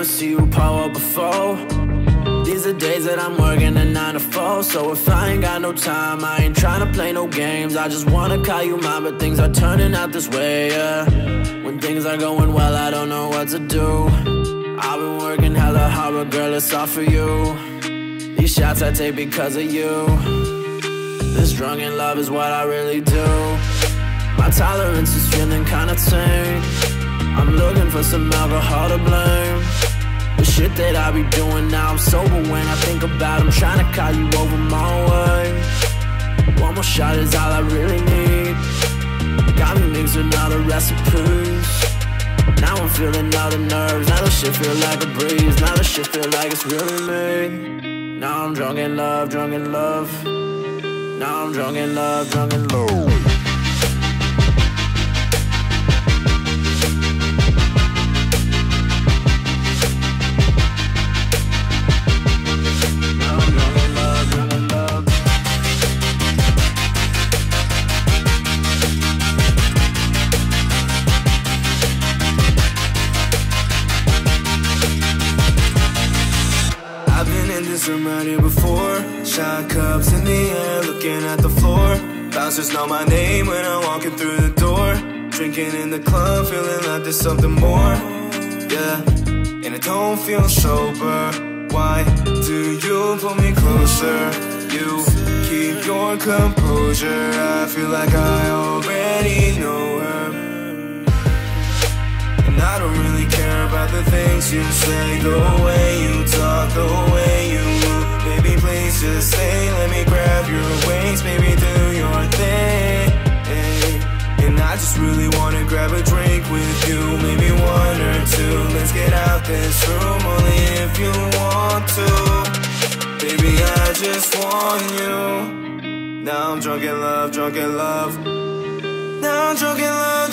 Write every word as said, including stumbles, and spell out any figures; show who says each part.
Speaker 1: never see you pop up before. These are days that I'm working a nine to four. So if I ain't got no time, I ain't tryna play no games. I just wanna call you mine, but things are turning out this way, yeah. When things are going well, I don't know what to do. I've been working hella hard, but girl, it's all for you. These shots I take because of you. This drunken love is what I really do. My tolerance is feeling kinda tame. I'm looking for some alcohol to blame. The shit that I be doing now, I'm sober when I think about. I'm trying to call you over my way. One more shot is all I really need. Got me mixing all the recipes. Now I'm feeling all the nerves. Now the shit feel like a breeze. Now the shit feel like it's really me. Now I'm drunk in love, drunk in love. Now I'm drunk in love, drunk in love.
Speaker 2: I'm right here before. Shot cups in the air, looking at the floor. Bouncers know my name when I'm walking through the door. Drinking in the club, feeling like there's something more. Yeah, and I don't feel sober. Why do you pull me closer? You keep your composure. I feel like I already know her. And I don't really care about the things you say, the way you talk, the way you move. Baby, please just stay, let me grab your waist, baby, do your thing. And I just really wanna grab a drink with you, maybe one or two. Let's get out this room, only if you want to. Baby, I just want you. Now I'm drunk in love, drunk in love. Now I'm drunk in love,